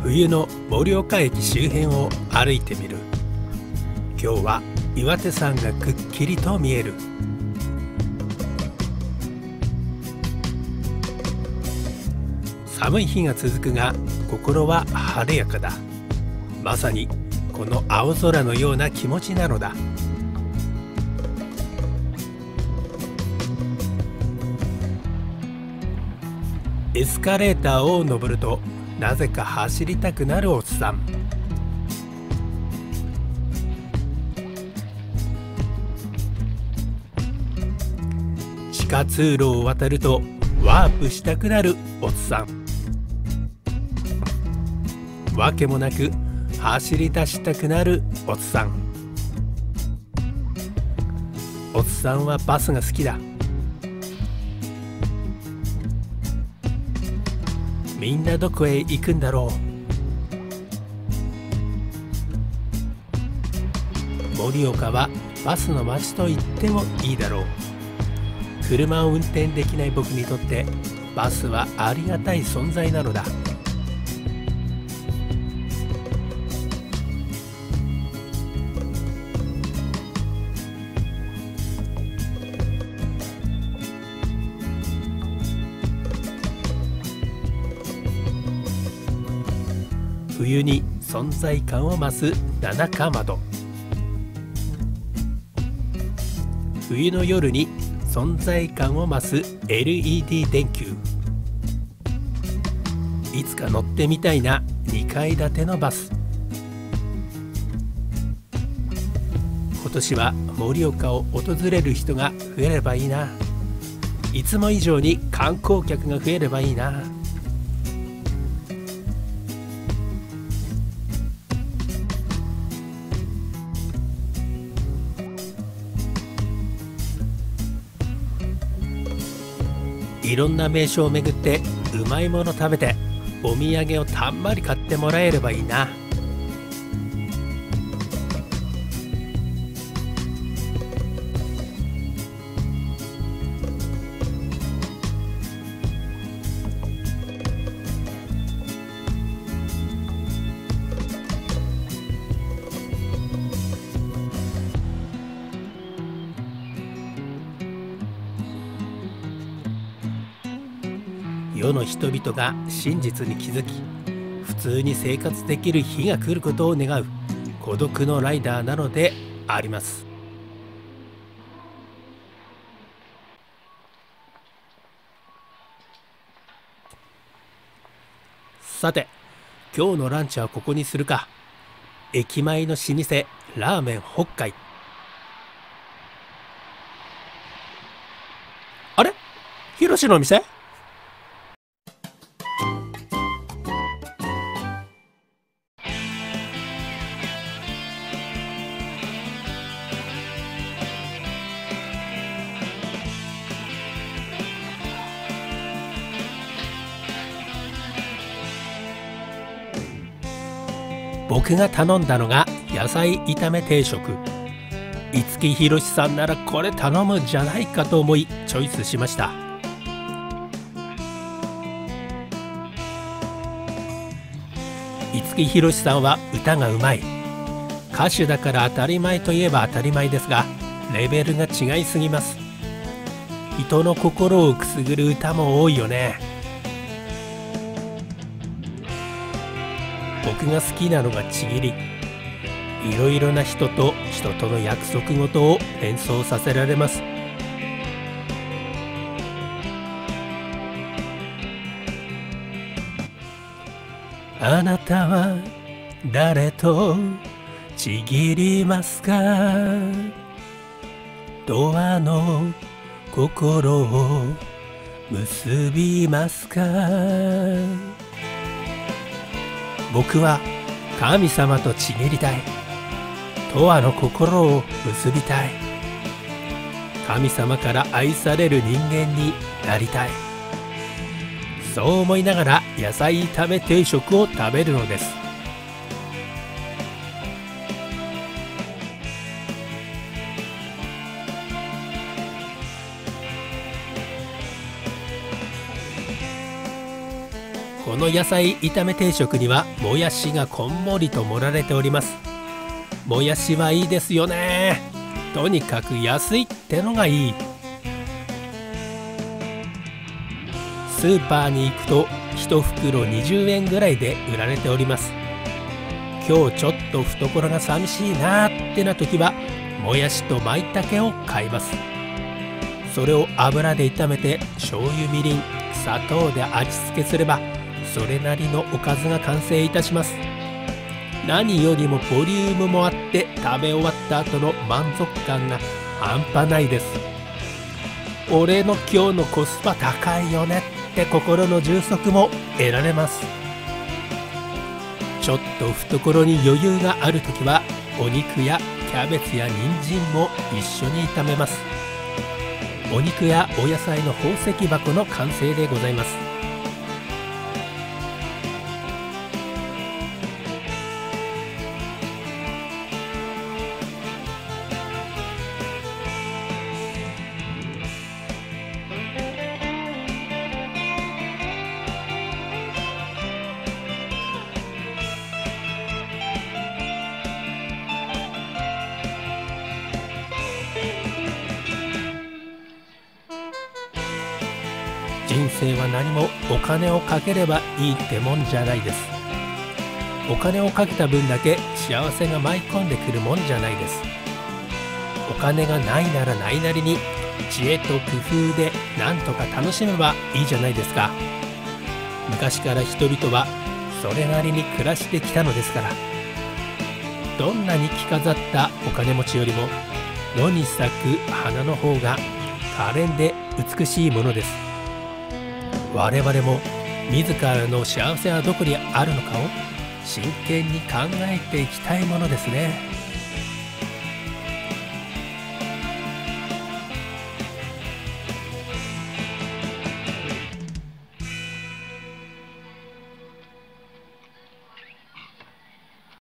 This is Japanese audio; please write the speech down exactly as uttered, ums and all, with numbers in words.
冬の盛岡駅周辺を歩いてみる。今日は岩手山がくっきりと見える。寒い日が続くが心は晴れやかだ。まさにこの青空のような気持ちなのだ。エスカレーターを登るとなぜか走りたくなるおっさん。地下通路を渡るとワープしたくなるおっさん。わけもなく走り出したくなるおっさん。おっさんはバスが好きだ。みんなどこへ行くんだろう。盛岡はバスの街と言ってもいいだろう。車を運転できない僕にとってバスはありがたい存在なのだ。冬に存在感を増す七かまど。冬の夜に存在感を増す エルイーディー 電球。いつか乗ってみたいなにかい建てのバス。今年は盛岡を訪れる人が増えればいいな。いつも以上に観光客が増えればいいな。いろんな名所を巡ってうまいもの食べてお土産をたんまり買ってもらえればいいな。世の人々が真実に気づき普通に生活できる日が来ることを願う孤独のライダーなのであります。さて今日のランチはここにするか。駅前の老舗ラーメン北海。あれ、ひろしの店？僕が頼んだのが野菜炒め定食。五木ひろしさんならこれ頼むんじゃないかと思いチョイスしました。五木ひろしさんは歌がうまい。歌手だから当たり前といえば当たり前ですがレベルが違いすぎます。人の心をくすぐる歌も多いよね。僕が好きなのがちぎり。いろいろな人と人との約束事を連想させられます。あなたは誰とちぎりますか？ドアの心を結びますか？僕は神様とちぎりたい。永遠の心を結びたい。神様から愛される人間になりたい。そう思いながら野菜炒め定食を食べるのです。この野菜炒め定食にはもやしがこんもりと盛られております。もやしはいいですよね。とにかく安いってのがいい。スーパーに行くといち袋にじゅうえんぐらいで売られております。今日ちょっと懐が寂しいなーってな時はもやしと舞茸を買います。それを油で炒めて醤油みりん砂糖で味付けすればそれなりのおかずが完成いたします。何よりもボリュームもあって食べ終わった後の満足感が半端ないです。俺の今日のコスパ高いよねって心の充足も得られます。ちょっと懐に余裕がある時はお肉やキャベツや人参も一緒に炒めます。お肉やお野菜の宝石箱の完成でございます。人生は何もお金をかければいいってもんじゃないです。お金をかけた分だけ幸せが舞い込んでくるもんじゃないです。お金がないならないなりに知恵と工夫でなんとか楽しめばいいじゃないですか。昔から人々はそれなりに暮らしてきたのですから。どんなに着飾ったお金持ちよりも野に咲く花の方が可憐で美しいものです。我々も自らの幸せはどこにあるのかを真剣に考えていきたいものですね。